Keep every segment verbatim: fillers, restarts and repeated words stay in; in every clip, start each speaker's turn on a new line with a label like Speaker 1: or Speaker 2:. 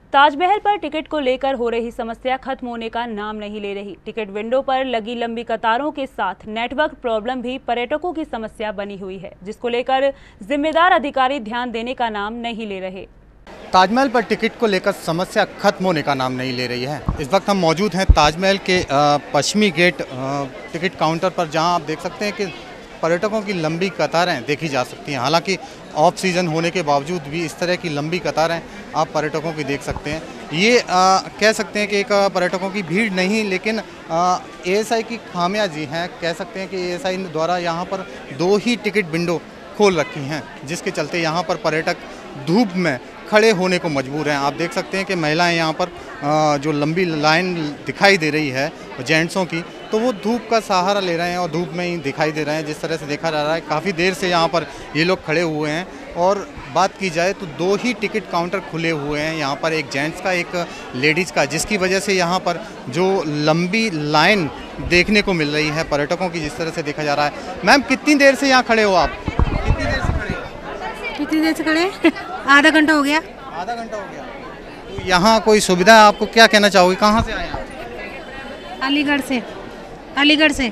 Speaker 1: ताजमहल पर टिकट को लेकर हो रही समस्या खत्म होने का नाम नहीं ले रही। टिकट विंडो पर लगी लंबी कतारों के साथ नेटवर्क प्रॉब्लम भी पर्यटकों की समस्या बनी हुई है, जिसको लेकर जिम्मेदार अधिकारी ध्यान देने का नाम नहीं ले रहे।
Speaker 2: ताजमहल पर टिकट को लेकर समस्या खत्म होने का नाम नहीं ले रही है। इस वक्त हम मौजूद हैं ताजमहल के पश्चिमी गेट टिकट काउंटर पर, जहां आप देख सकते हैं कि पर्यटकों की लंबी कतारें देखी जा सकती हैं। हालांकि ऑफ सीज़न होने के बावजूद भी इस तरह की लंबी कतारें आप पर्यटकों की देख सकते हैं। ये आ, कह सकते हैं कि एक पर्यटकों की भीड़ नहीं, लेकिन ए एस आई की खामियाजी हैं। कह सकते हैं कि ए एस आई द्वारा यहाँ पर दो ही टिकट विंडो खोल रखी हैं, जिसके चलते यहाँ पर पर्यटक धूप में खड़े होने को मजबूर हैं। आप देख सकते हैं कि महिलाएं यहाँ पर जो लंबी लाइन दिखाई दे रही है जेंट्सों की, तो वो धूप का सहारा ले रहे हैं और धूप में ही दिखाई दे रहे हैं। जिस तरह से देखा जा रहा है, काफ़ी देर से यहाँ पर ये लोग खड़े हुए हैं। और बात की जाए तो दो ही टिकट काउंटर खुले हुए हैं यहाँ पर, एक जेंट्स का एक लेडीज़ का, जिसकी वजह से यहाँ पर जो लंबी लाइन देखने को मिल रही है पर्यटकों की, जिस तरह से देखा जा रहा है। मैम, कितनी देर से यहाँ खड़े हो आप? कितनी देर से खड़े हो?
Speaker 3: कितनी देर से खड़े? आधा घंटा हो गया।
Speaker 2: आधा घंटा हो गया। तो यहाँ कोई सुविधा है? आपको क्या कहना चाहोगे, कहाँ से आए आप?
Speaker 3: अलीगढ़ से। अलीगढ़ से।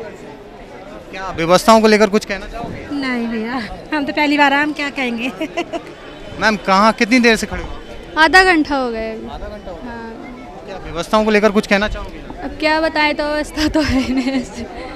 Speaker 2: क्या व्यवस्थाओं को लेकर कुछ कहना चाहोगे?
Speaker 3: नहीं भैया, हम तो पहली बार आए, हम क्या कहेंगे।
Speaker 2: मैम, कहाँ कितनी देर से खड़े हो?
Speaker 4: आधा घंटा हो गया अभी।
Speaker 2: आधा घंटा हो गया।
Speaker 4: हाँ।
Speaker 2: क्या व्यवस्थाओं को लेकर कुछ कहना चाहोगे?
Speaker 4: अब क्या बताएं, तो व्यवस्था तो है नहीं।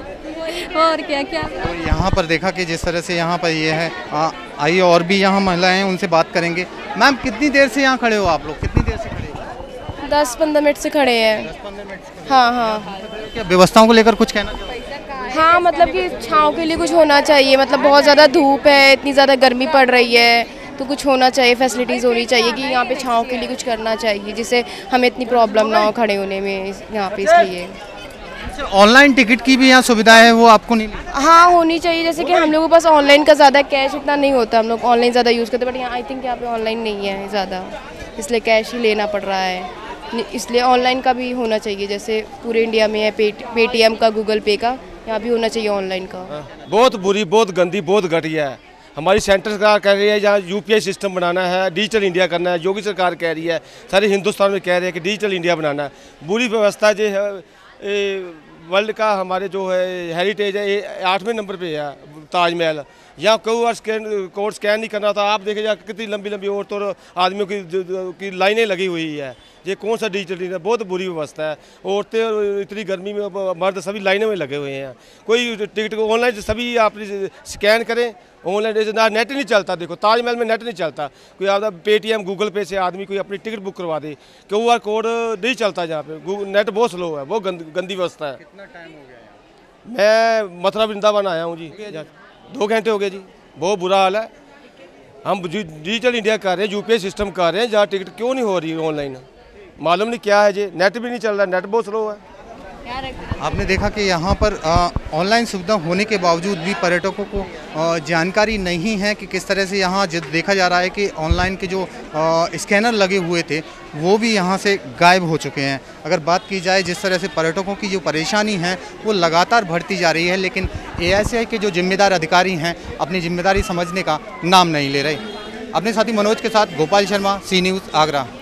Speaker 4: और क्या क्या
Speaker 2: तो यहाँ पर देखा कि जिस तरह से यहाँ पर ये है, आइए और भी यहाँ महिलाएं हैं, उनसे बात करेंगे। मैम, कितनी देर से यहाँ खड़े हो आप लोग? कितनी देर से खड़े हो?
Speaker 5: दस पंद्रह मिनट से खड़े हैं।
Speaker 2: दस पंद्रह मिनट से।
Speaker 5: हाँ हाँ।
Speaker 2: क्या व्यवस्थाओं को लेकर कुछ कहना चाहोगे?
Speaker 5: हाँ, मतलब कि छाँव के लिए कुछ होना चाहिए। मतलब बहुत ज़्यादा धूप है, इतनी ज़्यादा गर्मी पड़ रही है, तो कुछ होना चाहिए, फैसिलिटीज़ होनी चाहिए कि यहाँ पे छाँव के लिए कुछ करना चाहिए, जिससे हमें इतनी प्रॉब्लम ना हो खड़े होने में यहाँ पे। इसलिए
Speaker 2: ऑनलाइन टिकट की भी यहाँ सुविधा है, वो आपको नहीं?
Speaker 5: हाँ, होनी चाहिए। जैसे कि हम लोगों के पास ऑनलाइन का ज़्यादा कैश इतना नहीं होता, हम लोग ऑनलाइन ज़्यादा यूज़ करते हैं, बट यहाँ आई थिंक यहाँ पे ऑनलाइन नहीं है ज़्यादा, इसलिए कैश ही लेना पड़ रहा है। इसलिए ऑनलाइन का भी होना चाहिए, जैसे पूरे इंडिया में है पेटीएम का, गूगल पे का, यहाँ भी होना चाहिए ऑनलाइन का।
Speaker 6: बहुत बुरी, बहुत गंदी, बहुत घटिया है। हमारी सेंटर सरकार कह रही है जहाँ यूपीआई सिस्टम बनाना है, डिजिटल इंडिया करना है। योगी सरकार कह रही है, सारे हिंदुस्तान में कह रहे हैं कि डिजिटल इंडिया बनाना है। बुरी व्यवस्था जो है, वर्ल्ड का हमारे जो है हेरिटेज है, आठवें नंबर पे है ताजमहल। यहाँ Q R scan code scan नहीं करना था। आप देखे जा कितनी लंबी लंबी औरतों और आदमियों की की लाइनें लगी हुई है। ये कौन सा डिजिटल इंडिया? बहुत बुरी व्यवस्था है। औरतें और इतनी गर्मी में, मर्द सभी लाइनों में लगे हुए हैं। कोई टिकट को ऑनलाइन सभी आप स्कैन करें, ऑनलाइन ना नेट नहीं चलता। देखो ताजमहल में नेट नहीं चलता। कोई आप पेटीएम गूगल पे से आदमी कोई अपनी टिकट बुक करवा दे, क्यू आर कोड नहीं चलता जहाँ पे, नेट बहुत स्लो है, बहुत गंद, गंदी व्यवस्था है।
Speaker 2: कितना टाइम हो गया?
Speaker 6: मैं मथुरा वृंदावन आया हूँ जी, दो घंटे हो गए जी। बहुत बुरा हाल है। हम डिजिटल इंडिया कर रहे हैं, यूपीआई सिस्टम कर रहे हैं, जहाँ टिकट क्यों नहीं हो रही है ऑनलाइन, मालूम नहीं क्या है जी। नेट भी नहीं चल रहा, नेट बहुत स्लो है।
Speaker 2: आपने देखा कि यहाँ पर ऑनलाइन सुविधा होने के बावजूद भी पर्यटकों को आ, जानकारी नहीं है कि किस तरह से यहाँ देखा जा रहा है कि ऑनलाइन के जो आ, स्कैनर लगे हुए थे वो भी यहाँ से गायब हो चुके हैं। अगर बात की जाए जिस तरह से पर्यटकों की जो परेशानी है वो लगातार बढ़ती जा रही है, लेकिन ए एस आई के जो जिम्मेदार अधिकारी हैं अपनी जिम्मेदारी समझने का नाम नहीं ले रहे। अपने साथी मनोज के साथ गोपाल शर्मा, सी न्यूज़, आगरा।